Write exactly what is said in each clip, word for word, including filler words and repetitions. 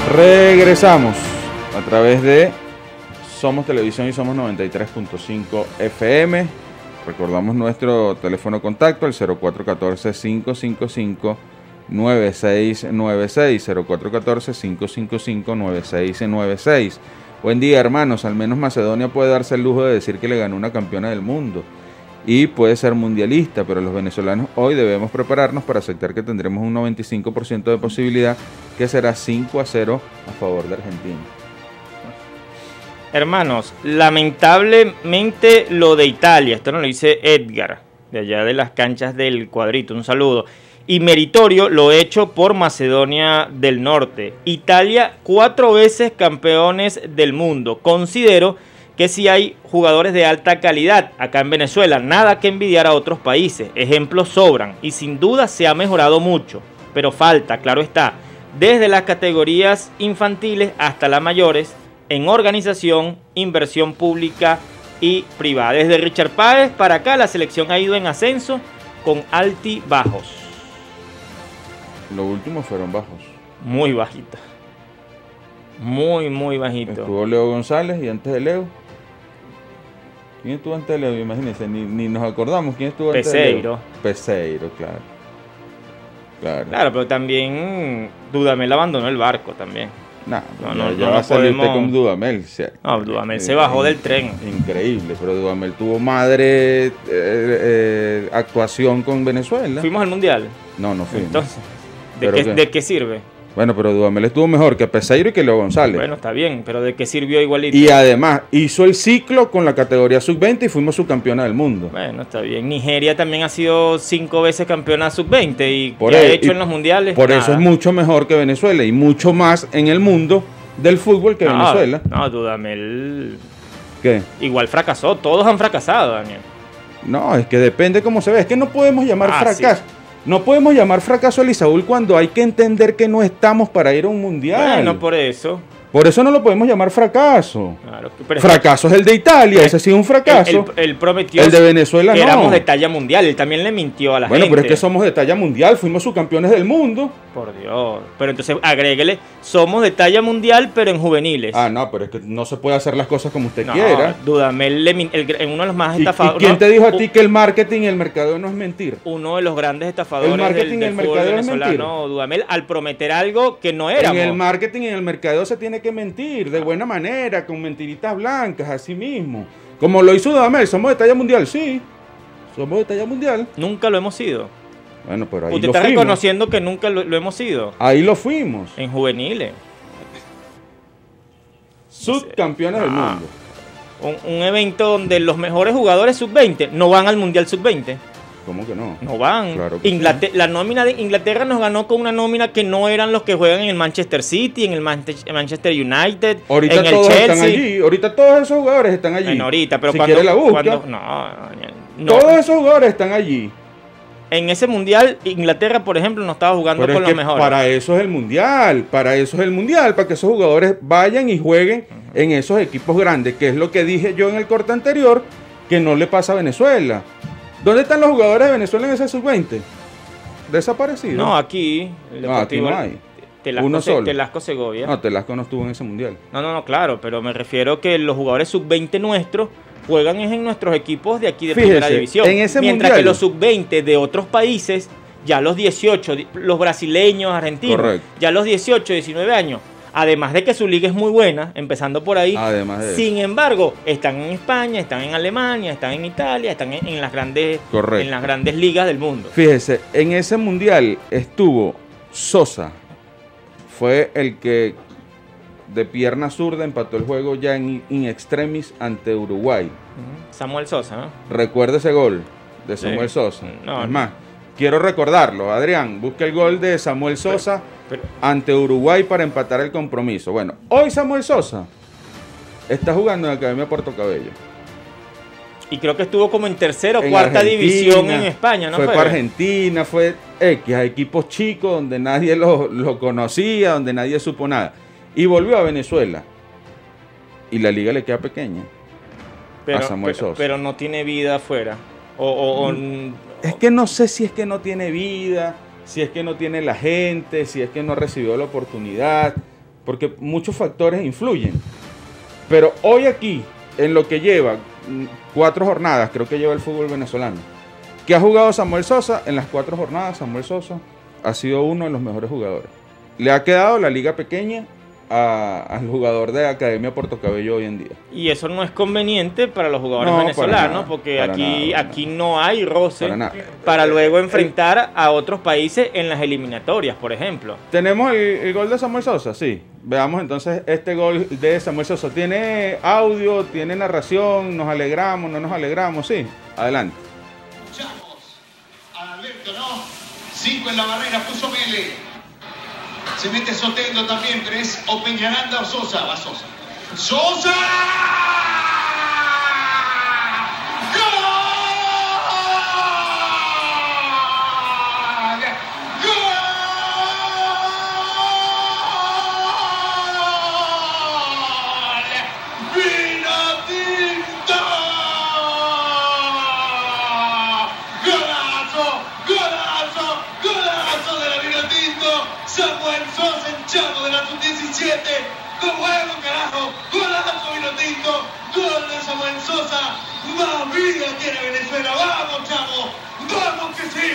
Regresamos a través de Somos Televisión y Somos noventa y tres punto cinco F M. Recordamos nuestro teléfono contacto, el cero cuatro uno cuatro, cinco cinco cinco, nueve seis nueve seis, cero cuatro uno cuatro, cinco cinco cinco, nueve seis nueve seis. Buen día, hermanos. Al menos Macedonia puede darse el lujo de decir que le ganó una campeona del mundo y puede ser mundialista, pero los venezolanos hoy debemos prepararnos para aceptar que tendremos un noventa y cinco por ciento de posibilidad, que será cinco a cero a favor de Argentina. Hermanos, lamentablemente lo de Italia, esto nos lo dice Edgar, de allá de las canchas del Cuadrito, un saludo. Y meritorio lo hecho por Macedonia del Norte. Italia, cuatro veces campeones del mundo. Considero que sí hay jugadores de alta calidad acá en Venezuela, nada que envidiar a otros países. Ejemplos sobran y sin duda se ha mejorado mucho, pero falta, claro está, desde las categorías infantiles hasta las mayores, en organización, inversión pública y privada. Desde Richard Páez para acá la selección ha ido en ascenso con altibajos. Los últimos fueron bajos. Muy bajita. Muy, muy bajito. Estuvo Leo González y antes de Leo. ¿Quién estuvo antes de Leo? Imagínense, ni, ni nos acordamos quién estuvo antes Peseiro. de Leo. Peseiro, claro. Claro. Claro, pero también Dudamel abandonó el barco también. Nah, no, ya, no, ya no va a salir podemos... usted con Dudamel. O sea, no, Dudamel eh, se bajó eh, del tren. Increíble, pero Dudamel tuvo madre eh, eh, actuación con Venezuela. ¿Fuimos al Mundial? No, no fuimos. Entonces, ¿de, qué, ¿de qué sirve? Bueno, pero Dudamel estuvo mejor que Peseiro y que Leo González. Bueno, está bien, pero ¿de qué sirvió igualito? Y además hizo el ciclo con la categoría sub veinte y fuimos subcampeona del mundo. Bueno, está bien. Nigeria también ha sido cinco veces campeona sub veinte y por ¿qué el, ha hecho en los mundiales? Por nada. Eso es mucho mejor que Venezuela y mucho más en el mundo del fútbol que no, Venezuela. No, Dudamel... ¿Qué? Igual fracasó. Todos han fracasado, Daniel. No, es que depende cómo se ve. Es que no podemos llamar ah, fracaso. Sí. No podemos llamar fracaso a Lisaúl cuando hay que entender que no estamos para ir a un mundial. Bueno, por eso. Por eso no lo podemos llamar fracaso. Claro, pero fracaso es el de Italia, ese sí es un fracaso. Él, él, él prometió el de Venezuela que no. éramos de talla mundial. Él también le mintió a la bueno, gente. Bueno, pero es que somos de talla mundial, fuimos subcampeones del mundo. Por Dios. Pero entonces agréguele, somos de talla mundial, pero en juveniles. Ah, no, pero es que no se puede hacer las cosas como usted no, quiera. Dudamel, el, el, en uno de los más estafadores. ¿Y, y quién te dijo a ti que el marketing y el mercadeo no es mentir? Uno de los grandes estafadores el marketing del, del y el mercadeo es mentir. Dudamel, al prometer algo que no éramos. En el marketing y en el mercadeo se tiene que mentir de buena manera, con mentiritas blancas, así mismo. Como lo hizo Dudamel, somos de talla mundial, sí. Somos de talla mundial. Nunca lo hemos sido. Bueno, pero ahí Usted lo está fuimos. reconociendo que nunca lo, lo hemos sido. Ahí lo fuimos. En juveniles. Subcampeones ah, del mundo. Un, un evento donde los mejores jugadores sub veinte no van al Mundial sub veinte. ¿Cómo que no? No van. Claro que Inglaterra, sí. La nómina de Inglaterra nos ganó con una nómina que no eran los que juegan en el Manchester City, en el Manchester United, ahorita en el todos Chelsea. Están allí. Ahorita todos esos jugadores están allí. Bueno, ahorita, pero si cuando, quiere la busca. Cuando, no, no, todos esos jugadores están allí. En ese mundial, Inglaterra, por ejemplo, no estaba jugando pero con es los que mejores. Para eso es el mundial, para eso es el mundial, para que esos jugadores vayan y jueguen uh-huh. en esos equipos grandes, que es lo que dije yo en el corte anterior, que no le pasa a Venezuela. ¿Dónde están los jugadores de Venezuela en ese sub veinte? ¿Desaparecidos? No, aquí. El no, aquí no hay. Telasco, Uno solo. Telasco Segovia. No, Telasco no estuvo en ese mundial. No, no, no, claro, pero me refiero que los jugadores sub veinte nuestros juegan en nuestros equipos de aquí de Fíjese, primera división. En ese mientras mundial, que los sub veinte de otros países, ya los dieciocho, los brasileños, argentinos, correcto. Ya los dieciocho, diecinueve años, además de que su liga es muy buena, empezando por ahí, además de sin eso. embargo, están en España, están en Alemania, están en Italia, están en, en, las grandes, en las grandes ligas del mundo. Fíjese, en ese mundial estuvo Sosa, fue el que de pierna zurda empató el juego ya en in extremis ante Uruguay. Samuel Sosa, ¿no? Recuerde ese gol de Samuel sí. Sosa. No, es más, quiero recordarlo. Adrián, busque el gol de Samuel Sosa pero, pero, ante Uruguay para empatar el compromiso. Bueno, hoy Samuel Sosa está jugando en la Academia Puerto Cabello. Y creo que estuvo como en tercera o en cuarta Argentina, división en España, ¿no? Fue, fue para Argentina, fue X, a equipos chicos donde nadie lo, lo conocía, donde nadie supo nada. Y volvió a Venezuela. Y la liga le queda pequeña. Pero, a Samuel pero, Sosa. pero no tiene vida afuera. O, o, o, es que no sé si es que no tiene vida, si es que no tiene la gente, si es que no recibió la oportunidad. porque muchos factores influyen. Pero hoy aquí, en lo que lleva cuatro jornadas, creo que lleva el fútbol venezolano, que ha jugado Samuel Sosa, en las cuatro jornadas Samuel Sosa ha sido uno de los mejores jugadores. Le ha quedado la liga pequeña a, al jugador de Academia Puerto Cabello hoy en día. Y eso no es conveniente para los jugadores no, venezolanos, nada, porque aquí, nada, aquí no hay roce para, para luego enfrentar a otros países en las eliminatorias, por ejemplo. ¿Tenemos el, el gol de Samuel Sosa? Sí. Veamos entonces este gol de Samuel Sosa. ¿Tiene audio? ¿Tiene narración? ¿Nos alegramos? ¿No nos alegramos? Sí. Adelante. Escuchamos a Alberto, ¿no? Cinco en la barrera, puso Mele. Se mete Sotelo también, pero es o Peñaranda o Sosa. Va Sosa. ¡Sosa! ¡Gol! ¡Gol! ¡Vino tinto! ¡Golazo! ¡Golazo! ¡Golazo de la Vino Tinto! Samuel Sosa, el chavo de la sub diecisiete. ¡Gol juego, carajo! ¡Golazo Vino Tinto! ¡Gol de Samuel Sosa! ¡Más vida tiene Venezuela! ¡Vamos, chavo! ¡Vamos que sí!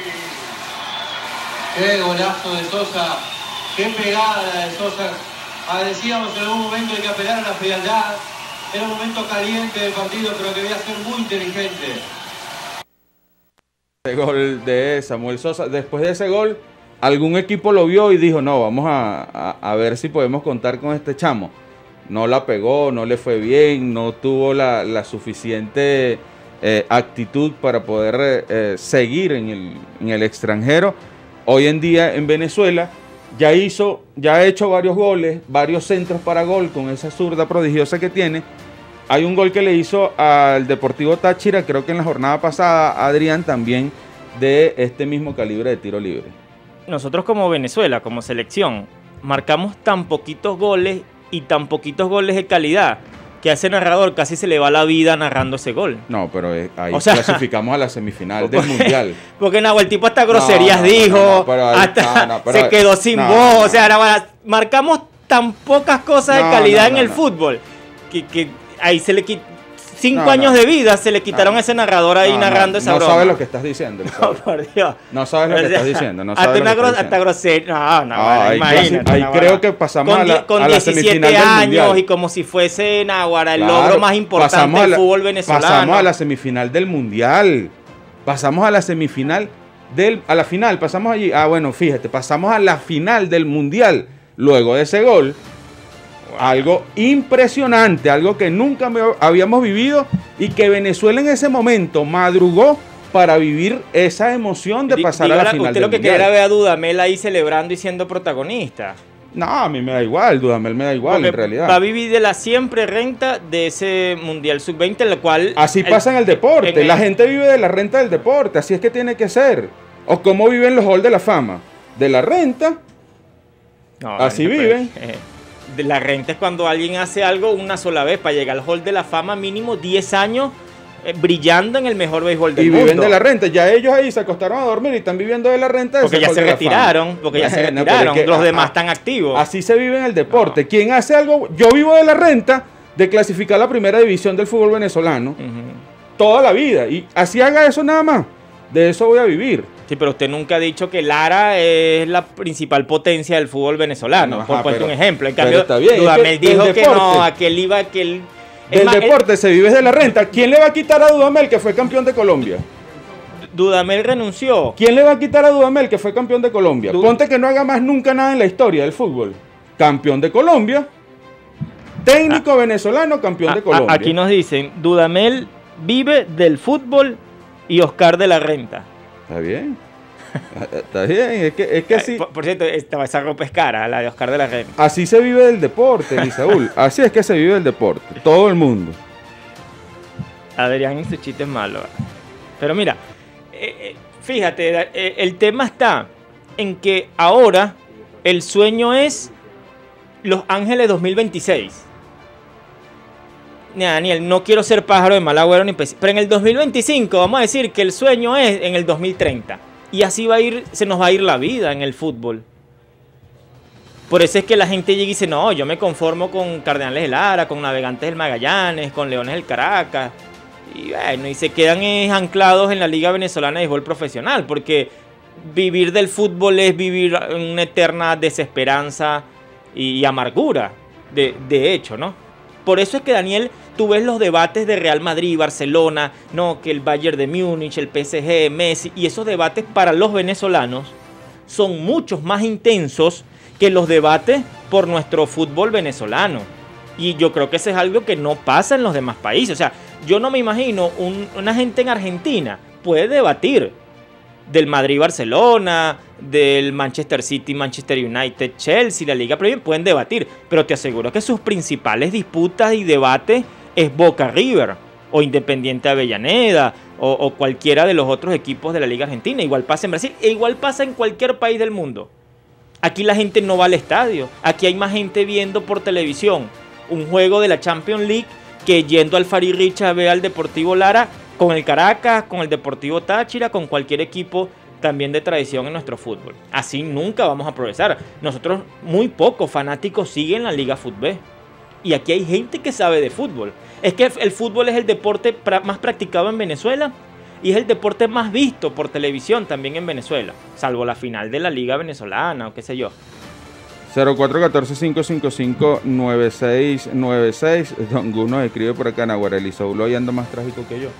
Qué golazo de Sosa, qué pegada la de Sosa. Ah, decíamos en algún momento hay que apelar a la frialdad. Era un momento caliente del partido, pero que debía ser muy inteligente. El gol de Samuel Sosa. Después de ese gol, algún equipo lo vio y dijo, no, vamos a, a, a ver si podemos contar con este chamo. No la pegó, no le fue bien, no tuvo la, la suficiente eh, actitud para poder eh, seguir en el, en el extranjero. Hoy en día en Venezuela ya hizo, ya ha hecho varios goles, varios centros para gol con esa zurda prodigiosa que tiene. Hay un gol que le hizo al Deportivo Táchira, creo que en la jornada pasada, Adrián, también de este mismo calibre de tiro libre. Nosotros como Venezuela, como selección, marcamos tan poquitos goles y tan poquitos goles de calidad que a ese narrador casi se le va la vida narrando ese gol. No, pero eh, ahí O sea, clasificamos a la semifinal del Mundial. Porque Nahuel, el tipo hasta groserías No, no, no, dijo, no, no, pero ahí- hasta no, no, pero se ahí- quedó sin no, voz. no, O sea, Nahuel, marcamos tan pocas cosas No, de calidad no, en no, el no. fútbol que, que ahí se le quitó cinco No, años no. de vida, se le quitaron No. a ese narrador ahí No, narrando no, esa no broma. sabes lo que estás diciendo. No, Elizabeth. por Dios. No sabes lo O que sea, estás diciendo. No hasta sabes una lo que gros- estás hasta diciendo. grosería. No, no, Ah, ahí imagínate. clasi- ahí Nahuara. creo que pasamos con, a la- die- con a la semifinal del diecisiete años Mundial. y como si fuese Nahuara el Claro, logro más importante pasamos a del la- fútbol venezolano. Pasamos a la semifinal del Mundial. Pasamos a la semifinal del... A la final, pasamos allí. Ah, bueno, fíjate, pasamos a la final del Mundial. Luego de ese gol, algo impresionante, algo que nunca me- habíamos vivido y que Venezuela en ese momento madrugó para vivir esa emoción de Di- pasar a la dígala, final usted del lo que Mundial. quiere ver a Dudamel ahí celebrando y siendo protagonista. No, a mí me da igual, Dudamel me da igual Porque en realidad. va a vivir de la siempre renta de ese Mundial sub veinte, el cual... Así el- pasa en el deporte, en el- la gente vive de la renta del deporte, así es que tiene que ser. O cómo viven los Hall de la Fama, de la renta, No, así bueno, viven. pero, eh, de la renta es cuando alguien hace algo una sola vez. Para llegar al Hall de la Fama, mínimo diez años eh, brillando en el mejor béisbol del y mundo. viven de la renta. Ya ellos ahí se acostaron a dormir y están viviendo de la renta. de Porque ese ya Hall se de la Fama. retiraron, porque ya se Bueno, pero retiraron. es que, Los ah, demás ah, están activos. Así se vive en el deporte. ¿Quién hace algo? Yo vivo de la renta de clasificar a la primera división del fútbol venezolano Ujú. toda la vida. Y así haga eso nada más. De eso voy a vivir. Sí, pero usted nunca ha dicho que Lara es la principal potencia del fútbol venezolano, Ajá, por ponerte pero- un ejemplo. En pero cambio, está bien, es Dudamel que dijo del que deporte- no, aquel iba, aquel... Es Del más, él- deporte se vive de la renta. ¿Quién le va a quitar a Dudamel que fue campeón de Colombia? Dudamel renunció. ¿Quién le va a quitar a Dudamel que fue campeón de Colombia? Du- Ponte que no haga más nunca nada en la historia del fútbol. Campeón de Colombia. Técnico venezolano, campeón de A- a- Colombia. aquí nos dicen, Dudamel vive del fútbol y Oscar de la Renta. Está bien. Está bien. Es que, es que Eh, así, Por, por cierto, esta, esa ropa es cara, la de Oscar de la Renta. así se vive del deporte, Elisaúl. Así es que se vive el deporte. Todo el mundo. Adrián y su chiste es malo. ¿verdad? Pero mira, eh, eh, fíjate, eh, el tema está en que ahora el sueño es Los Ángeles dos mil veintiséis. Mira, Daniel, no quiero ser pájaro de mal agüero ni pes- pero en el dos mil veinticinco vamos a decir que el sueño es en el dos mil treinta. Y así va a ir, se nos va a ir la vida en el fútbol. Por eso es que la gente llega y dice, no, yo me conformo con Cardenales del Lara, con Navegantes del Magallanes, con Leones del Caracas. Y bueno, y se quedan eh, anclados en la Liga Venezolana de Fútbol Profesional, porque vivir del fútbol es vivir en una eterna desesperanza y, y amargura, de, de hecho, ¿no? Por eso es que, Daniel, tú ves los debates de Real Madrid, Barcelona, no, que el Bayern de Múnich, el P S G, Messi, y esos debates para los venezolanos son muchos más intensos que los debates por nuestro fútbol venezolano. Y yo creo que eso es algo que no pasa en los demás países. O sea, yo no me imagino un, una gente en Argentina puede debatir del Madrid-Barcelona, del Manchester City-Manchester United-Chelsea, la Liga Premier, pueden debatir, pero te aseguro que sus principales disputas y debates es Boca-River, o Independiente Avellaneda, o, o cualquiera de los otros equipos de la Liga Argentina. Igual pasa en Brasil, e igual pasa en cualquier país del mundo. Aquí la gente no va al estadio, aquí hay más gente viendo por televisión un juego de la Champions League que yendo al Fari Richa a ver al Deportivo Lara, con el Caracas, con el Deportivo Táchira, con cualquier equipo también de tradición en nuestro fútbol. Así nunca vamos a progresar. Nosotros, muy pocos fanáticos siguen la Liga Fútbol. Y aquí hay gente que sabe de fútbol. Es que el fútbol es el deporte más practicado en Venezuela y es el deporte más visto por televisión también en Venezuela, salvo la final de la Liga Venezolana o qué sé yo. cero cuatro uno cuatro, cinco cinco cinco, nueve seis nueve seis. Don Guno escribe por acá, Nahuara Elisaúl hoy anda más trágico que yo.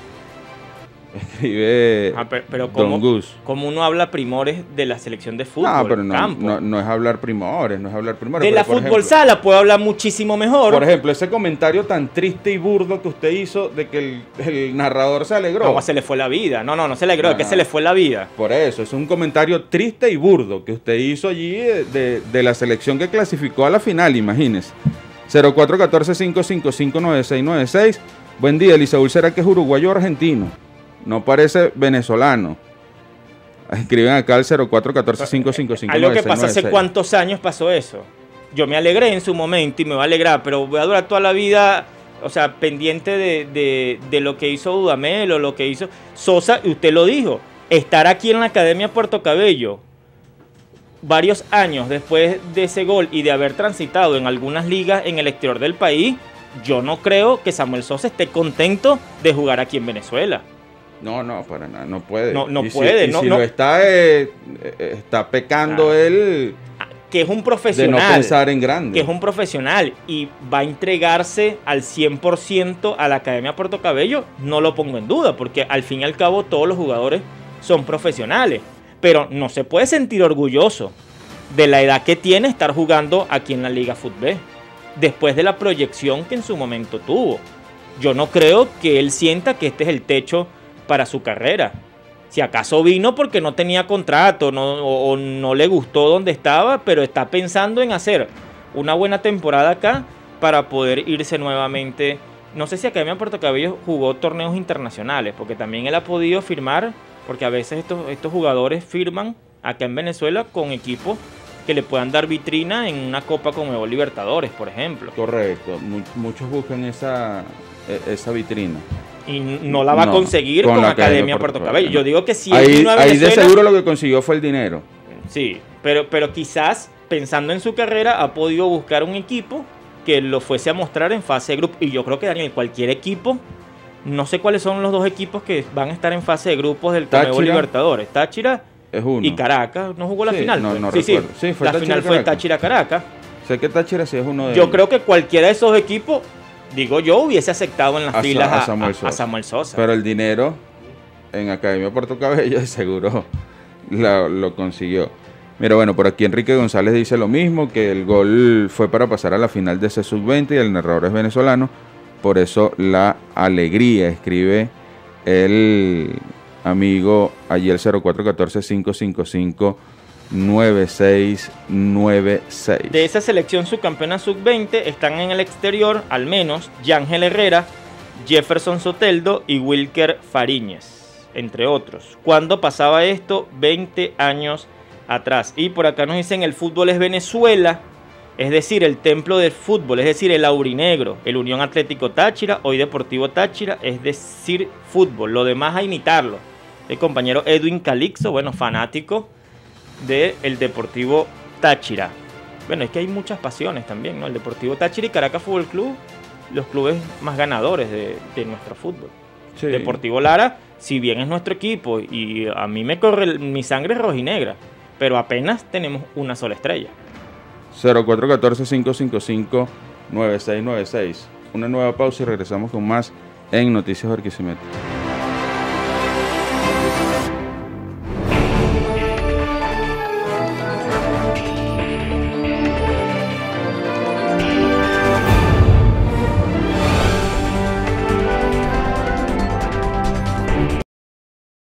Escribe ah, pero, pero Don ¿cómo, Gus. ¿Cómo uno habla primores de la selección de fútbol? No, pero no, campo? no, no es hablar primores, no es hablar primores. De pero la por fútbol ejemplo, sala puedo hablar muchísimo mejor. Por ejemplo, ese comentario tan triste y burdo que usted hizo de que el, el narrador se alegró. No, se le fue la vida. No, no, no se alegró, No, es que no. se le fue la vida. Por eso, es un comentario triste y burdo que usted hizo allí de, de, de la selección que clasificó a la final, imagínese. cero cuatro uno cuatro, cinco cinco cinco, nueve seis nueve seis. Buen día, Elisaúl, ¿será que es uruguayo o argentino? No parece venezolano. Escriben acá al cero cuatro uno cuatro, cinco cinco cinco, Algo nueve que seis pasó nueve hace seis. cuántos años pasó eso. Yo me alegré en su momento y me va a alegrar, pero voy a durar toda la vida, o sea, pendiente de, de, de lo que hizo Dudamel o lo que hizo Sosa. Y usted lo dijo, estar aquí en la Academia Puerto Cabello varios años después de ese gol y de haber transitado en algunas ligas en el exterior del país, yo no creo que Samuel Sosa esté contento de jugar aquí en Venezuela. No, no, para nada, no puede. No, no y puede, Si, y no, si no. lo está, eh, eh, está pecando Claro. él Que es un de profesional. no pensar en grande. Que es un profesional y va a entregarse al cien por ciento a la Academia Puerto Cabello, no lo pongo en duda, porque al fin y al cabo todos los jugadores son profesionales. Pero no se puede sentir orgulloso de la edad que tiene estar jugando aquí en la Liga Fútbol, después de la proyección que en su momento tuvo. Yo no creo que él sienta que este es el techo para su carrera. Si acaso vino porque no tenía contrato no, o, o no le gustó donde estaba, pero está pensando en hacer una buena temporada acá para poder irse nuevamente. No sé si Academia Puerto Cabello jugó torneos internacionales, porque también él ha podido firmar, porque a veces estos, estos jugadores firman acá en Venezuela con equipos que le puedan dar vitrina en una Copa Conmebol Libertadores, por ejemplo. Correcto, Mu- muchos buscan esa, e- esa vitrina. Y no la va a No, conseguir con con, la Academia Academia Puerto Puerto Cabello. Cabello. Yo digo que si él Ahí, vino a ahí de Venezuela, seguro lo que consiguió fue el dinero. sí, pero, pero quizás pensando en su carrera ha podido buscar un equipo que lo fuese a mostrar en fase de grupo. Y yo creo que, Daniel, cualquier equipo, no sé cuáles son los dos equipos que van a estar en fase de grupos del Conmebol Táchira. Libertadores. Táchira Es uno. y Caracas. ¿No jugó la Sí, final? no, pues? no sí, sí, recuerdo. Sí, fue la Táchira final fue Caracas. Táchira-Caracas. Sé que Táchira sí es uno de Yo ellos. creo que cualquiera de esos equipos, digo yo, hubiese aceptado en las A Sa- filas a a, Samuel a- Sosa. a Samuel Sosa. Pero el dinero en Academia Puerto Cabello de seguro la- lo consiguió. Mira, bueno, por aquí Enrique González dice lo mismo, que el gol fue para pasar a la final de ese sub veinte y el narrador es venezolano. Por eso la alegría, escribe el amigo allí el cero cuatro uno cuatro, cinco cinco cinco, nueve seis nueve seis. De esa selección subcampeona sub veinte están en el exterior, al menos, Yángel Herrera, Jefferson Soteldo y Wilker Fariñez, entre otros. ¿Cuándo pasaba esto? veinte años atrás. Y por acá nos dicen, el fútbol es Venezuela, es decir, el templo del fútbol, es decir, el aurinegro, el Unión Atlético Táchira, hoy Deportivo Táchira, es decir, fútbol. Lo demás a imitarlo. El compañero Edwin Calixto, bueno, fanático del Deportivo Táchira. Bueno, es que hay muchas pasiones también, ¿no? El Deportivo Táchira y Caracas Fútbol Club, los clubes más ganadores de, de nuestro fútbol. Sí. Deportivo Lara, si bien es nuestro equipo y a mí me corre, el- mi sangre es rojinegra, pero apenas tenemos una sola estrella. cero cuatro uno cuatro, cinco cinco cinco, nueve seis nueve seis. Una nueva pausa y regresamos con más en Noticias Barquisimeto.